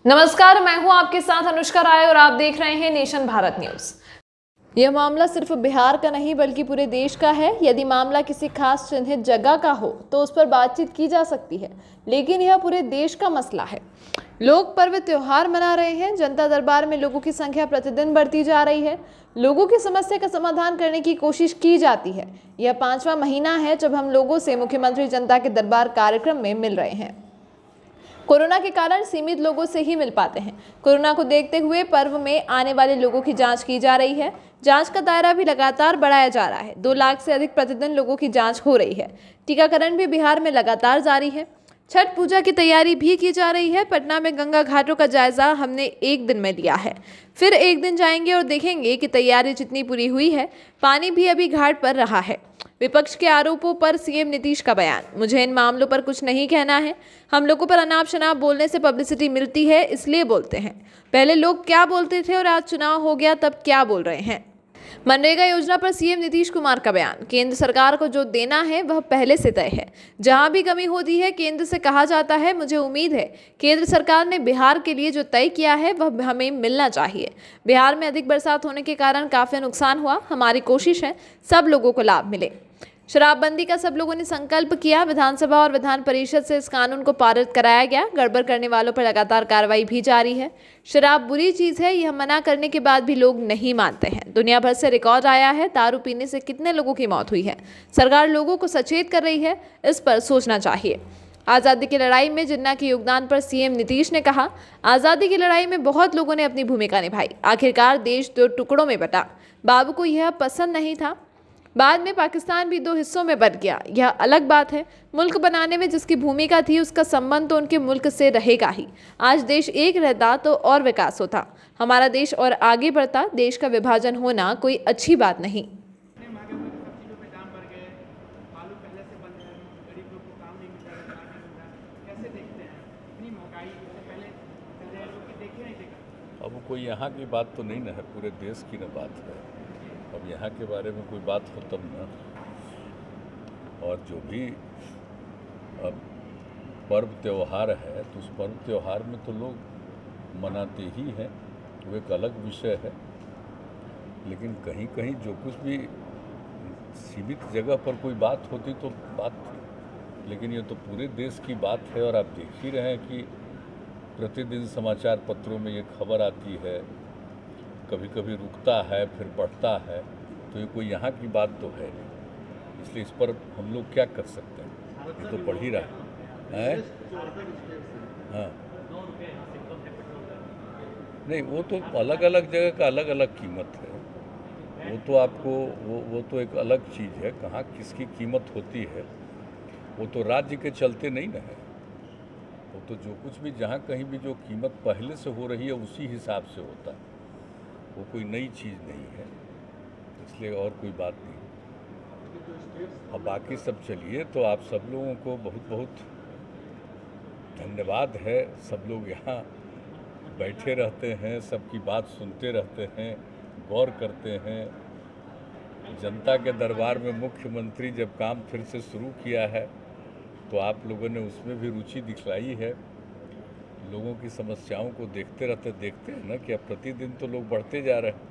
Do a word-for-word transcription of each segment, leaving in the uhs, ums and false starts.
नमस्कार, मैं हूं आपके साथ अनुष्का राय और आप देख रहे हैं नेशन भारत न्यूज। यह मामला सिर्फ बिहार का नहीं बल्कि पूरे देश का है। यदि मामला किसी खास चिन्हित जगह का हो तो उस पर बातचीत की जा सकती है, लेकिन यह पूरे देश का मसला है। लोग पर्व त्योहार मना रहे हैं। जनता दरबार में लोगों की संख्या प्रतिदिन बढ़ती जा रही है। लोगों की समस्या का समाधान करने की कोशिश की जाती है। यह पांचवा महीना है जब हम लोगों से मुख्यमंत्री जनता के दरबार कार्यक्रम में मिल रहे हैं। कोरोना के कारण सीमित लोगों से ही मिल पाते हैं। कोरोना को देखते हुए पर्व में आने वाले लोगों की जांच की जा रही है। जांच का दायरा भी लगातार बढ़ाया जा रहा है। दो लाख से अधिक प्रतिदिन लोगों की जांच हो रही है। टीकाकरण भी बिहार में लगातार जारी है। छठ पूजा की तैयारी भी की जा रही है। पटना में गंगा घाटों का जायजा हमने एक दिन में लिया है। फिर एक दिन जाएंगे और देखेंगे कि तैयारी जितनी पूरी हुई है। पानी भी अभी घाट पर रहा है। विपक्ष के आरोपों पर सीएम नीतीश का बयान, मुझे इन मामलों पर कुछ नहीं कहना है। हम लोगों पर अनाप शनाप बोलने से पब्लिसिटी मिलती है, इसलिए बोलते हैं। पहले लोग क्या बोलते थे और आज चुनाव हो गया तब क्या बोल रहे हैं। मनरेगा योजना पर सीएम नीतीश कुमार का बयान, केंद्र सरकार को जो देना है वह पहले से तय है। जहां भी कमी होती है केंद्र से कहा जाता है। मुझे उम्मीद है केंद्र सरकार ने बिहार के लिए जो तय किया है वह हमें मिलना चाहिए। बिहार में अधिक बरसात होने के कारण काफी नुकसान हुआ। हमारी कोशिश है सब लोगों को लाभ मिले। शराबबंदी का सब लोगों ने संकल्प किया। विधानसभा और विधान परिषद से इस कानून को पारित कराया गया। गड़बड़ करने वालों पर लगातार कार्रवाई भी जारी है। शराब बुरी चीज है, यह मना करने के बाद भी लोग नहीं मानते हैं। दुनिया भर से रिकॉर्ड आया है दारू पीने से कितने लोगों की मौत हुई है। सरकार लोगों को सचेत कर रही है, इस पर सोचना चाहिए। आज़ादी की लड़ाई में जिन्ना के योगदान पर सीएम नीतीश ने कहा, आज़ादी की लड़ाई में बहुत लोगों ने अपनी भूमिका निभाई। आखिरकार देश दो टुकड़ों में बटा। बाबू को यह पसंद नहीं था। बाद में पाकिस्तान भी दो हिस्सों में बट गया, यह अलग बात है। मुल्क बनाने में जिसकी भूमिका थी उसका संबंध तो उनके मुल्क से रहेगा ही। आज देश एक रहता तो और विकास होता, हमारा देश और आगे बढ़ता। देश का विभाजन होना कोई अच्छी बात नहीं। अब कोई यहाँ की बात तो नहीं ना है, पूरे देश की न बात है। अब यहाँ के बारे में कोई बात हो तब ना। और जो भी अब पर्व त्यौहार है तो उस पर्व त्यौहार में तो लोग मनाते ही हैं, वो एक अलग विषय है। लेकिन कहीं कहीं जो कुछ भी सीमित जगह पर कोई बात होती तो बात थी, लेकिन ये तो पूरे देश की बात है। और आप देख ही रहे हैं कि प्रतिदिन समाचार पत्रों में ये खबर आती है, कभी कभी रुकता है फिर बढ़ता है। तो ये कोई यहाँ की बात तो है नहीं, इसलिए इस पर हम लोग क्या कर सकते हैं, ये तो बढ़ ही रहा है। हाँ, नहीं, वो तो अलग अलग जगह का अलग अलग कीमत है। वो तो आपको वो वो तो एक अलग चीज़ है, कहाँ किसकी कीमत होती है वो तो राज्य के चलते नहीं ना है। वो तो जो कुछ भी जहाँ कहीं भी जो कीमत पहले से हो रही है उसी हिसाब से होता है, वो कोई नई चीज़ नहीं है, इसलिए और कोई बात नहीं। अब बाकी सब चलिए, तो आप सब लोगों को बहुत बहुत धन्यवाद है। सब लोग यहाँ बैठे रहते हैं, सबकी बात सुनते रहते हैं, गौर करते हैं। जनता के दरबार में मुख्यमंत्री जब काम फिर से शुरू किया है तो आप लोगों ने उसमें भी रुचि दिखलाई है। लोगों की समस्याओं को देखते रहते देखते हैं ना कि अब प्रतिदिन तो लोग बढ़ते जा रहे हैं।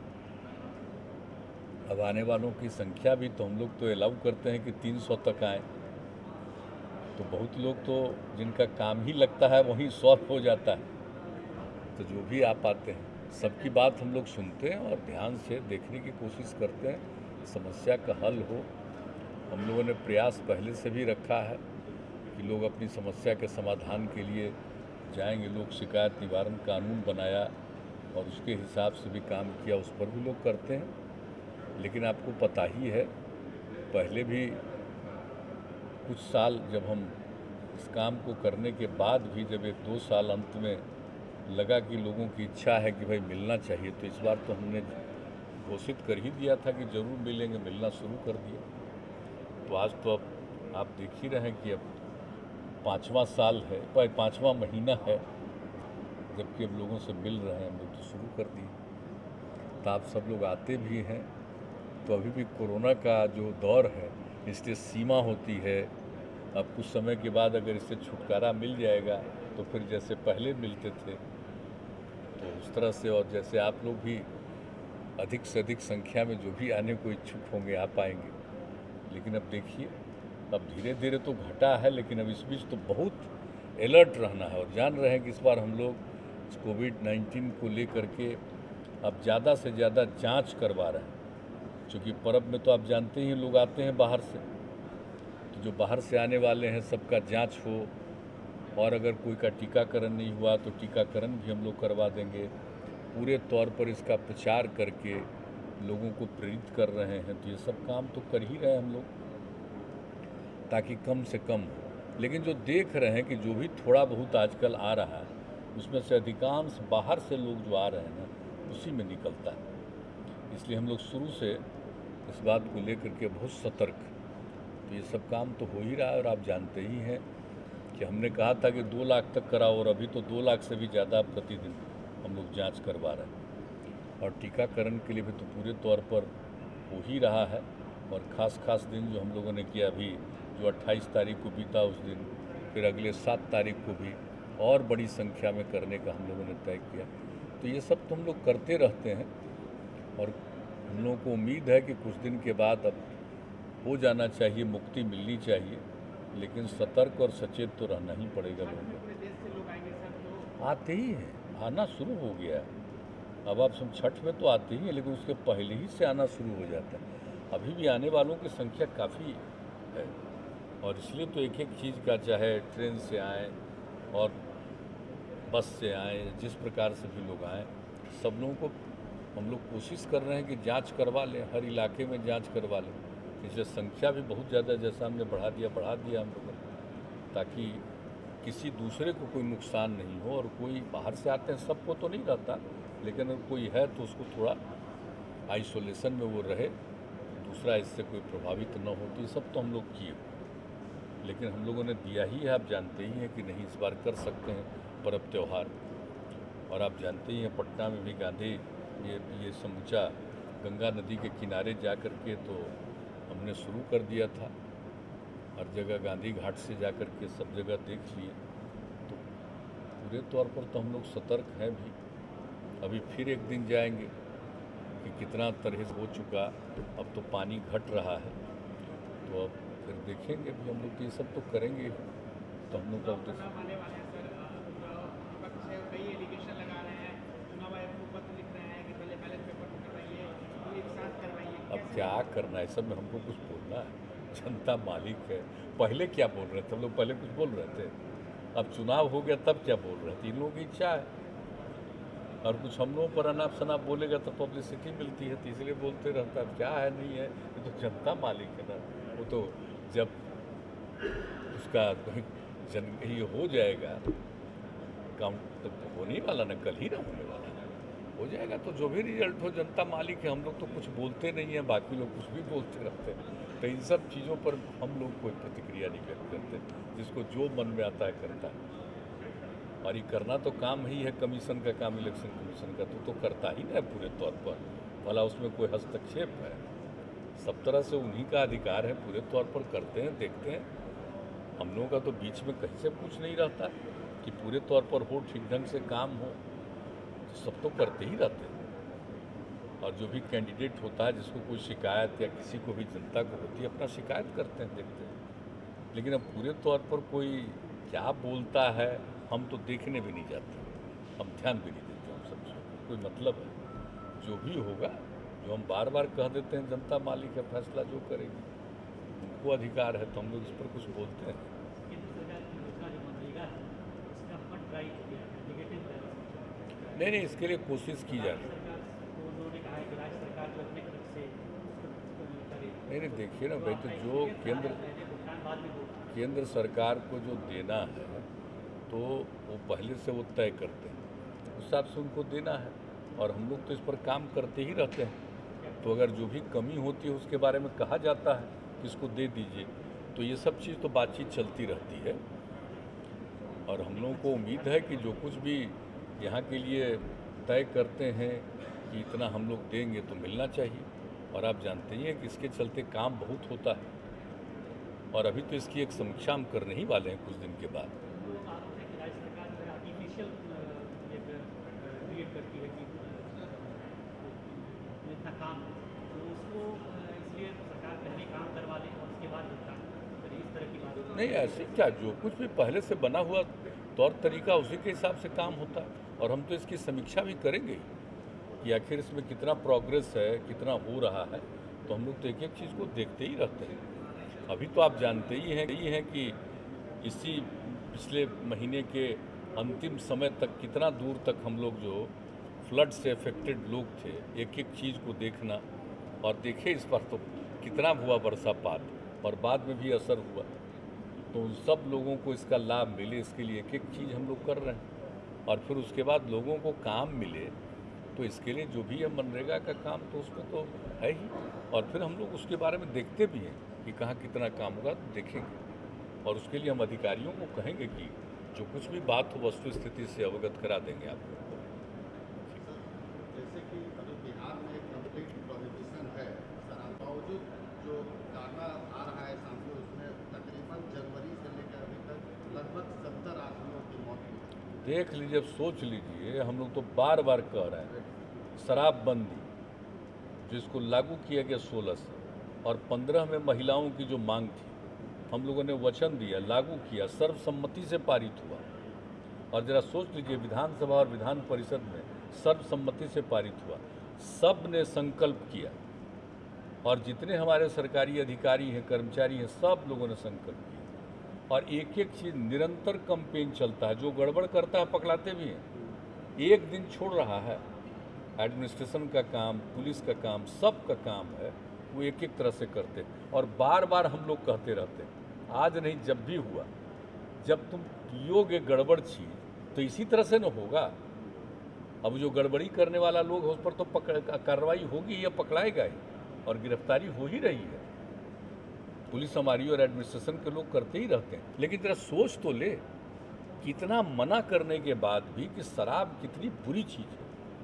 अब आने वालों की संख्या भी तो हम लोग तो अलाउ करते हैं कि तीन सौ तक आए, तो बहुत लोग तो जिनका काम ही लगता है वहीं सॉल्व हो जाता है। तो जो भी आ पाते हैं सबकी बात हम लोग सुनते हैं और ध्यान से देखने की कोशिश करते हैं, समस्या का हल हो। हम लोगों ने प्रयास पहले से भी रखा है कि लोग अपनी समस्या के समाधान के लिए जाएंगे। लोग शिकायत निवारण कानून बनाया और उसके हिसाब से भी काम किया, उस पर भी लोग करते हैं। लेकिन आपको पता ही है, पहले भी कुछ साल जब हम इस काम को करने के बाद भी जब एक दो साल अंत में लगा कि लोगों की इच्छा है कि भाई मिलना चाहिए, तो इस बार तो हमने घोषित कर ही दिया था कि ज़रूर मिलेंगे, मिलना शुरू कर दिया। तो आज तो अब आप देख ही रहे हैं कि अब पाँचवा साल है, पाँचवा महीना है जबकि अब लोगों से मिल रहे हैं। हम लोग तो शुरू कर दिए, तो आप सब लोग आते भी हैं। तो अभी भी कोरोना का जो दौर है इसलिए सीमा होती है। अब कुछ समय के बाद अगर इससे छुटकारा मिल जाएगा तो फिर जैसे पहले मिलते थे तो उस तरह से, और जैसे आप लोग भी अधिक से अधिक संख्या में जो भी आने को इच्छुक होंगे आ पाएंगे। लेकिन अब देखिए, अब धीरे धीरे तो घटा है, लेकिन अब इस बीच तो बहुत अलर्ट रहना है। और जान रहे हैं कि इस बार हम लोग कोविड नाइन्टीन को लेकर के अब ज़्यादा से ज़्यादा जांच करवा रहे हैं। क्योंकि पर्व में तो आप जानते ही लोग आते हैं बाहर से, तो जो बाहर से आने वाले हैं सबका जांच हो, और अगर कोई का टीकाकरण नहीं हुआ तो टीकाकरण भी हम लोग करवा देंगे। पूरे तौर पर इसका प्रचार करके लोगों को प्रेरित कर रहे हैं। तो ये सब काम तो कर ही रहे हैं हम लोग, ताकि कम से कम हो। लेकिन जो देख रहे हैं कि जो भी थोड़ा बहुत आजकल आ रहा है, उसमें से अधिकांश बाहर से लोग जो आ रहे हैं ना, उसी में निकलता है। इसलिए हम लोग शुरू से इस बात को लेकर के बहुत सतर्क। तो ये सब काम तो हो ही रहा है, और आप जानते ही हैं कि हमने कहा था कि दो लाख तक कराओ, और अभी तो दो लाख से भी ज़्यादा प्रतिदिन हम लोग जांच करवा रहे हैं। और टीकाकरण के लिए भी तो पूरे तौर पर हो ही रहा है। और ख़ास खास दिन जो हम लोगों ने किया, अभी जो अट्ठाईस तारीख को बीता उस दिन, फिर अगले सात तारीख को भी और बड़ी संख्या में करने का हम लोगों ने तय किया। तो ये सब तो हम लोग करते रहते हैं, और हम लोगों को उम्मीद है कि कुछ दिन के बाद अब हो जाना चाहिए, मुक्ति मिलनी चाहिए। लेकिन सतर्क और सचेत तो रहना ही पड़ेगा लोगों को। आते ही हैं, आना शुरू हो गया है। अब आप सब छठ में तो आते ही हैं, लेकिन उसके पहले ही से आना शुरू हो जाता है। अभी भी आने वालों की संख्या काफ़ी है, और इसलिए तो एक एक चीज़ का, चाहे ट्रेन से आए और बस से आए, जिस प्रकार से भी लोग आएँ, सब लोगों को हम लोग कोशिश कर रहे हैं कि जांच करवा लें, हर इलाके में जांच करवा लें। इसलिए संख्या भी बहुत ज़्यादा, जैसा हमने बढ़ा दिया बढ़ा दिया हम लोगों ने, ताकि किसी दूसरे को कोई नुकसान नहीं हो। और कोई बाहर से आते हैं, सबको तो नहीं रहता, लेकिन अगर कोई है तो उसको थोड़ा आइसोलेशन में वो रहे, दूसरा इससे कोई प्रभावित न हो। तो ये सब तो हम लोग किए, लेकिन हम लोगों ने दिया ही है। आप जानते ही हैं कि नहीं, इस बार कर सकते हैं पर्व त्यौहार। और आप जानते ही हैं, पटना में भी गांधी ये ये समूचा गंगा नदी के किनारे जा कर के तो हमने शुरू कर दिया था। हर जगह गांधी घाट से जा कर के सब जगह देख लिए। तो पूरे तौर पर तो हम लोग सतर्क हैं भी। अभी फिर एक दिन जाएंगे कि कितना तरह हो चुका, अब तो पानी घट रहा है, तो अब फिर देखेंगे भी हम लोग। तो ये सब तो करेंगे, तो हम लोग का उद्देश्य। अब क्या करना है, सब में हमको कुछ बोलना है। जनता मालिक है। पहले क्या बोल रहे थे हम लोग, पहले कुछ बोल रहे थे, अब चुनाव हो गया तब क्या बोल रहे थे। इन लोगों की इच्छा है, और कुछ हम लोगों पर अनाप शनाप बोलेगा तो पब्लिसिटी मिलती है, तो इसलिए बोलते रहता है। क्या है, नहीं है, ये तो जनता मालिक है ना। वो तो जब उसका जन ये हो जाएगा काउंट, तो होने वाला ना, कल ही ना होने वाला हो जाएगा। तो जो भी रिजल्ट हो, जनता मालिक है। हम लोग तो कुछ बोलते नहीं हैं, बाकी लोग कुछ भी बोलते रहते हैं। तो इन सब चीज़ों पर हम लोग कोई प्रतिक्रिया नहीं व्यक्त करते, जिसको जो मन में आता है करता है। और ये करना तो काम ही है, कमीशन का काम, इलेक्शन कमीशन का, तो तो करता ही ना है पूरे तौर पर। भला उसमें कोई हस्तक्षेप है? सब तरह से उन्हीं का अधिकार है, पूरे तौर पर करते हैं, देखते हैं। हम लोगों का तो बीच में कहीं से कुछ नहीं रहता कि पूरे तौर पर हो, ठीक ढंग से काम हो। सब तो करते ही रहते हैं। और जो भी कैंडिडेट होता है, जिसको कोई शिकायत या किसी को भी जनता को होती है, अपना शिकायत करते हैं, देखते हैं। लेकिन अब पूरे तौर पर कोई क्या बोलता है, हम तो देखने भी नहीं जाते, हम ध्यान भी नहीं देते। हम सब कोई मतलब है, जो भी होगा, जो हम बार बार कह देते हैं, जनता मालिक है, फैसला जो करेगी, उनको अधिकार है। तो हम लोग इस पर कुछ बोलते हैं। नहीं नहीं, इसके लिए कोशिश की जा रही है। नहीं नहीं, देखिए ना भाई, तो जो केंद्र केंद्र सरकार को जो देना है, तो वो पहले से वो तय करते हैं, उस हिसाब से उनको देना है। और हम लोग तो इस पर काम करते ही रहते हैं। तो अगर जो भी कमी होती है उसके बारे में कहा जाता है कि इसको दे दीजिए, तो ये सब चीज़ तो बातचीत चलती रहती है। और हम लोगों को उम्मीद है कि जो कुछ भी यहाँ के लिए तय करते हैं कि इतना हम लोग देंगे, तो मिलना चाहिए। और आप जानते ही हैं कि इसके चलते काम बहुत होता है, और अभी तो इसकी एक समीक्षा हम करने ही वाले हैं कुछ दिन के बाद। नहीं ऐसे क्या, जो कुछ भी पहले से बना हुआ तौर तरीका उसी के हिसाब से काम होता है। और हम तो इसकी समीक्षा भी करेंगे कि आखिर इसमें कितना प्रोग्रेस है, कितना हो रहा है। तो हम लोग तो एक एक चीज़ को देखते ही रहते हैं। अभी तो आप जानते ही हैं ही हैं कि इसी पिछले महीने के अंतिम समय तक कितना दूर तक हम लोग जो फ्लड से अफेक्टेड लोग थे, एक एक चीज़ को देखना। और देखे इस पर तो कितना हुआ बरसापात और बाद में भी असर हुआ। तो उन सब लोगों को इसका लाभ मिले, इसके लिए एक एक चीज़ हम लोग कर रहे हैं। और फिर उसके बाद लोगों को काम मिले, तो इसके लिए जो भी है मनरेगा का काम तो उसमें तो है ही। और फिर हम लोग उसके बारे में देखते भी हैं कि कहाँ कितना काम होगा, तो देखेंगे। और उसके लिए हम अधिकारियों को कहेंगे कि जो कुछ भी बात हो वस्तु स्थिति से अवगत करा देंगे आपको। जैसे कि अभी बिहार में कंप्लीट प्रोहिबिशन है, बावजूद जो डाटा आ रहा है सामने, उसमें तकरीबन जनवरी से लेकर अभी तक लगभग सत्तर आदमियों की मौत हुई। देख लीजिए, अब सोच लीजिए, हम लोग तो बार बार कह रहे हैं शराबबंदी जिसको लागू किया गया सोलह से, और पंद्रह में महिलाओं की जो मांग थी, हम लोगों ने वचन दिया, लागू किया, सर्वसम्मति से पारित हुआ। और ज़रा सोच लीजिए, विधानसभा और विधान परिषद में सर्वसम्मति से पारित हुआ, सब ने संकल्प किया। और जितने हमारे सरकारी अधिकारी हैं, कर्मचारी हैं, सब लोगों ने संकल्प किया। और एक एक चीज़ निरंतर कैंपेन चलता है। जो गड़बड़ करता है पकड़ाते भी हैं। एक दिन छोड़ रहा है। एडमिनिस्ट्रेशन का काम, पुलिस का काम, सब का काम है, वो एक एक तरह से करते हैं। और बार बार हम लोग कहते रहते हैं, आज नहीं जब भी हुआ, जब तुम पियोगे गड़बड़ चीज़ तो इसी तरह से न होगा। अब जो गड़बड़ी करने वाला लोग है उस पर तो पकड़ कार्रवाई होगी या पकड़ाएगा ही, और गिरफ्तारी हो ही रही है। पुलिस हमारी और एडमिनिस्ट्रेशन के लोग करते ही रहते हैं। लेकिन जरा सोच तो ले, कितना मना करने के बाद भी कि शराब कितनी बुरी चीज़ है।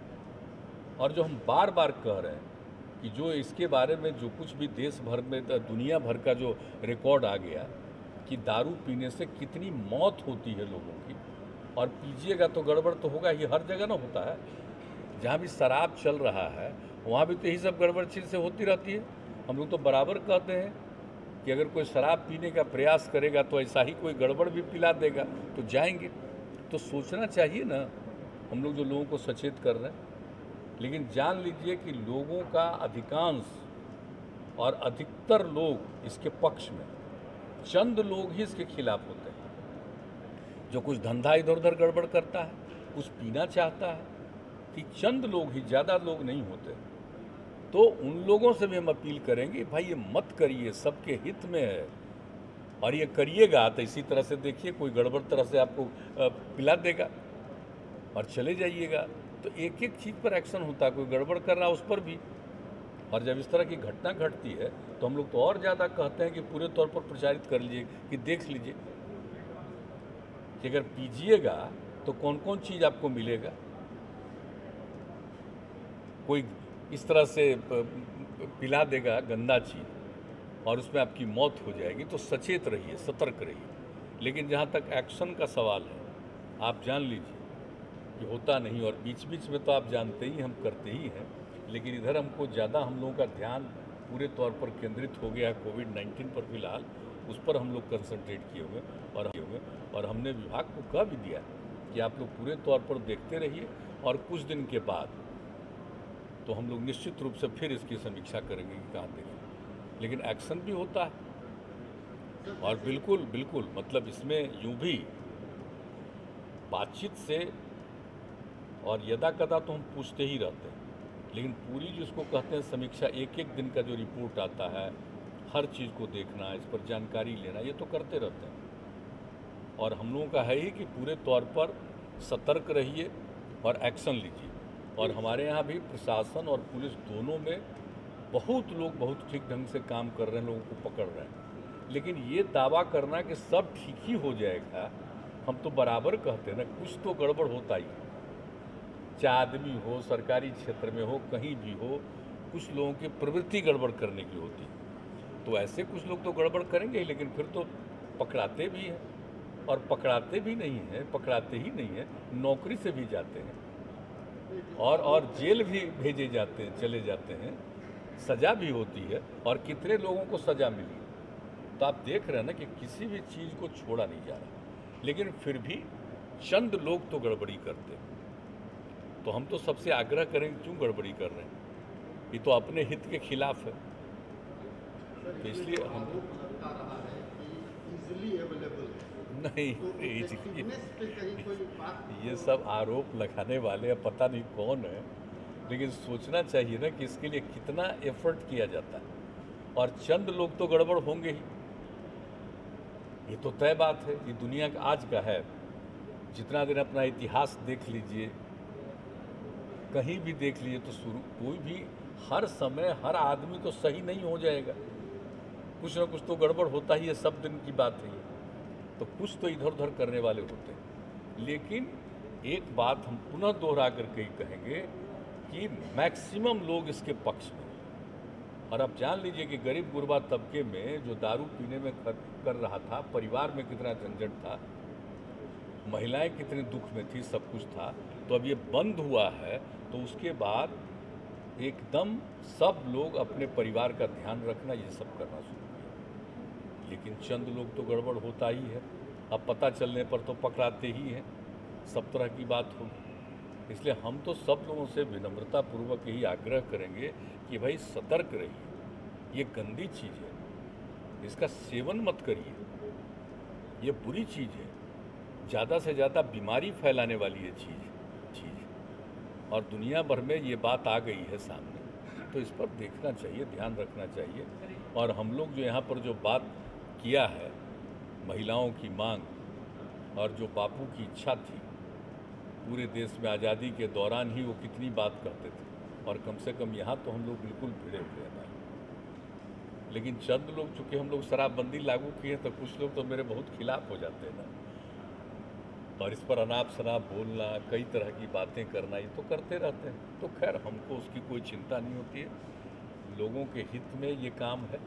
और जो हम बार बार कह रहे हैं कि जो इसके बारे में जो कुछ भी देश भर में, दुनिया भर का जो रिकॉर्ड आ गया कि दारू पीने से कितनी मौत होती है लोगों की, और पीजिएगा तो गड़बड़ तो होगा ही, हर जगह ना होता है। जहाँ भी शराब चल रहा है वहाँ भी तो यही सब गड़बड़ चीज़ से होती रहती है। हम लोग तो बराबर कहते हैं कि अगर कोई शराब पीने का प्रयास करेगा तो ऐसा ही कोई गड़बड़ भी पिला देगा तो जाएंगे। तो सोचना चाहिए ना, हम लोग जो लोगों को सचेत कर रहे हैं। लेकिन जान लीजिए कि लोगों का अधिकांश और अधिकतर लोग इसके पक्ष में, चंद लोग ही इसके खिलाफ होते हैं। जो कुछ धंधा इधर उधर गड़बड़ करता है, कुछ पीना चाहता है, कि चंद लोग ही, ज़्यादा लोग नहीं होते। तो उन लोगों से भी हम अपील करेंगे, भाई ये मत करिए, सबके हित में है। और ये करिएगा तो इसी तरह से देखिए, कोई गड़बड़ तरह से आपको पिला देगा और चले जाइएगा। तो एक एक चीज़ पर एक्शन होता है, कोई गड़बड़ कर रहा है उस पर भी। और जब इस तरह की घटना घटती है तो हम लोग तो और ज़्यादा कहते हैं कि पूरे तौर पर प्रचारित कर लीजिए, कि देख लीजिए कि अगर पीजिएगा तो कौन कौन चीज़ आपको मिलेगा। कोई इस तरह से पिला देगा गंदा चीज़ और उसमें आपकी मौत हो जाएगी, तो सचेत रहिए, सतर्क रहिए। लेकिन जहाँ तक एक्शन का सवाल है, आप जान लीजिए कि होता नहीं। और बीच बीच में तो आप जानते ही, हम करते ही हैं। लेकिन इधर हमको ज़्यादा, हम लोगों का ध्यान पूरे तौर पर केंद्रित हो गया है कोविड नाइन्टीन पर। फिलहाल उस पर हम लोग कंसंट्रेट किए हुए और किए हुए और हमने विभाग को कह भी दिया कि आप लोग पूरे तौर पर देखते रहिए, और कुछ दिन के बाद तो हम लोग निश्चित रूप से फिर इसकी समीक्षा करेंगे कि कहाँ देखें। लेकिन एक्शन भी होता है। और बिल्कुल बिल्कुल मतलब इसमें यूँ भी बातचीत से और यदा कदा तो हम पूछते ही रहते हैं, लेकिन पूरी जिसको कहते हैं समीक्षा, एक एक दिन का जो रिपोर्ट आता है, हर चीज़ को देखना, इस पर जानकारी लेना, ये तो करते रहते हैं। और हम लोगों का है ही कि पूरे तौर पर सतर्क रहिए और एक्शन लीजिए। और हमारे यहाँ भी प्रशासन और पुलिस दोनों में बहुत लोग बहुत ठीक ढंग से काम कर रहे हैं, लोगों को पकड़ रहे हैं। लेकिन ये दावा करना कि सब ठीक ही हो जाएगा, हम तो बराबर कहते हैं ना, कुछ तो गड़बड़ होता ही। चाहे आदमी हो, सरकारी क्षेत्र में हो, कहीं भी हो, कुछ लोगों की प्रवृत्ति गड़बड़ करने की होती। तो ऐसे कुछ लोग तो गड़बड़ करेंगे ही, लेकिन फिर तो पकड़ाते भी हैं। और पकड़ाते भी नहीं हैं, पकड़ाते ही नहीं हैं, नौकरी से भी जाते हैं और और जेल भी भेजे जाते हैं, चले जाते हैं, सज़ा भी होती है। और कितने लोगों को सज़ा मिली, तो आप देख रहे हैं ना कि किसी भी चीज़ को छोड़ा नहीं जा रहा, लेकिन फिर भी चंद लोग तो गड़बड़ी करते हैं। तो हम तो सबसे आग्रह करेंगे, क्यों गड़बड़ी कर रहे हैं, ये तो अपने हित के खिलाफ है। तो इसलिए हम लगता रहा है कि इजीली अवेलेबल है। नहीं, तो ये, पे कहीं कोई बात ये सब आरोप लगाने वाले पता नहीं कौन है, लेकिन सोचना चाहिए ना कि इसके लिए कितना एफर्ट किया जाता है, और चंद लोग तो गड़बड़ होंगे ही, ये तो तय बात है। ये दुनिया का आज का है। जितना दिन अपना इतिहास देख लीजिए, कहीं भी देख लीजिए, तो शुरू कोई भी हर समय हर आदमी तो सही नहीं हो जाएगा, कुछ ना कुछ तो गड़बड़ होता ही है, सब दिन की बात है ये। तो कुछ तो इधर उधर करने वाले होते हैं, लेकिन एक बात हम पुनः दोहरा करके ही कहेंगे कि मैक्सिमम लोग इसके पक्ष में। और आप जान लीजिए कि गरीब गुरबा तबके में जो दारू पीने में कर रहा था, परिवार में कितना झंझट था, महिलाएं कितने दुख में थी, सब कुछ था। तो अब ये बंद हुआ है, तो उसके बाद एकदम सब लोग अपने परिवार का ध्यान रखना, ये सब करना शुरू किया। लेकिन चंद लोग तो गड़बड़ होता ही है, अब पता चलने पर तो पकड़ाते ही हैं, सब तरह की बात होगी। इसलिए हम तो सब लोगों से विनम्रतापूर्वक यही आग्रह करेंगे कि भाई सतर्क रहिए, ये गंदी चीज़ है, इसका सेवन मत करिए, ये बुरी चीज़ है, ज़्यादा से ज़्यादा बीमारी फैलाने वाली ये चीज़ चीज़ और दुनिया भर में ये बात आ गई है सामने। तो इस पर देखना चाहिए, ध्यान रखना चाहिए। और हम लोग जो यहाँ पर जो बात किया है, महिलाओं की मांग और जो बापू की इच्छा थी, पूरे देश में आज़ादी के दौरान ही वो कितनी बात करते थे, और कम से कम यहाँ तो हम लोग बिल्कुल भिड़े हुए हैं। लेकिन चंद लोग, चूँकि हम लोग शराबबंदी लागू किए, तो कुछ लोग तो मेरे बहुत खिलाफ हो जाते हैं ना, और इस पर अनाप शनाप बोलना, कई तरह की बातें करना, ये तो करते रहते हैं। तो खैर हमको उसकी कोई चिंता नहीं होती है, लोगों के हित में ये काम है,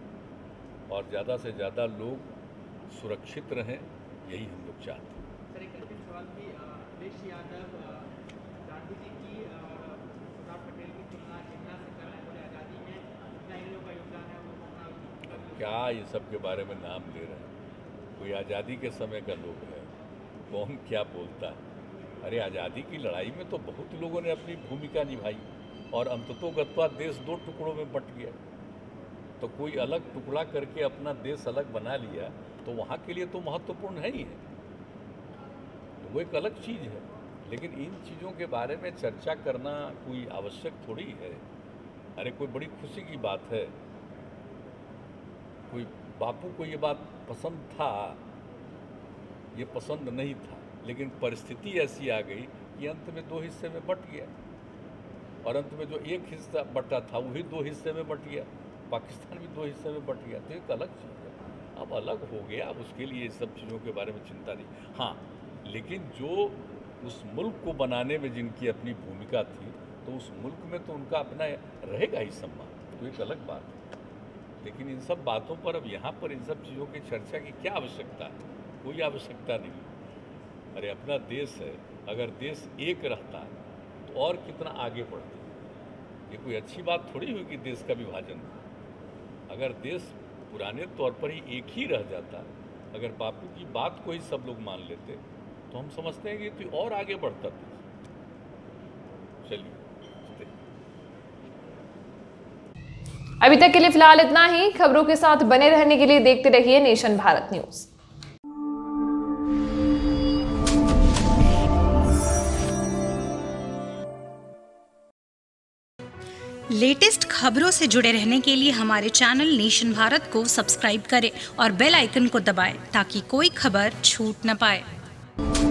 और ज़्यादा से ज़्यादा लोग सुरक्षित रहें, यही हम लोग चाहते हैं। सर, एक अंतिम सवाल कि अखिलेश यादव गांधी जी की और सरदार पटेल की तुलना जितना से कर रहे हैं, बोले आज़ादी में जितना इन लोगों का योगदान है वो उतना क्या ये सब के बारे में नाम ले रहे हैं? कोई आज़ादी के समय का लोग है, कौन क्या बोलता है? अरे आज़ादी की लड़ाई में तो बहुत लोगों ने अपनी भूमिका निभाई, और अंततोगत्वा देश दो टुकड़ों में बंट गया। तो कोई अलग टुकड़ा करके अपना देश अलग बना लिया, तो वहाँ के लिए तो महत्वपूर्ण है ही है, तो वो एक अलग चीज़ है। लेकिन इन चीज़ों के बारे में चर्चा करना कोई आवश्यक थोड़ी है। अरे कोई बड़ी खुशी की बात है, कोई बापू को ये बात पसंद था, ये पसंद नहीं था, लेकिन परिस्थिति ऐसी आ गई कि अंत में दो हिस्से में बंट गया, और अंत में जो एक हिस्सा बटा था वही दो हिस्से में बंट गया, पाकिस्तान भी दो हिस्से में बंट गया। तो एक अलग चीज़ है, अब अलग हो गया, अब उसके लिए इस सब चीज़ों के बारे में चिंता नहीं। हाँ, लेकिन जो उस मुल्क को बनाने में जिनकी अपनी भूमिका थी, तो उस मुल्क में तो उनका अपना रहेगा ही सम्मान, तो एक अलग बात है। लेकिन इन सब बातों पर अब यहाँ पर इन सब चीज़ों की चर्चा की क्या आवश्यकता है? कोई आवश्यकता नहीं। अरे अपना देश है, अगर देश एक रहता तो और कितना आगे बढ़ता। ये कोई अच्छी बात थोड़ी हुई कि देश का विभाजन। अगर देश पुराने तौर पर ही एक ही रह जाता, अगर बापू की बात को ही सब लोग मान लेते, तो हम समझते हैं कि तो और आगे बढ़ता देश। चलिए, अभी तक के लिए फिलहाल इतना ही। खबरों के साथ बने रहने के लिए देखते रहिए नेशन भारत न्यूज। लेटेस्ट खबरों से जुड़े रहने के लिए हमारे चैनल नेशन भारत को सब्सक्राइब करें और बेल आइकन को दबाएं ताकि कोई खबर छूट न पाए।